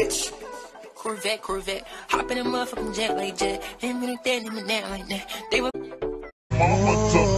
bitch. Corvette, hop in a motherfucking jet like jet. Him and that like that. They were Mama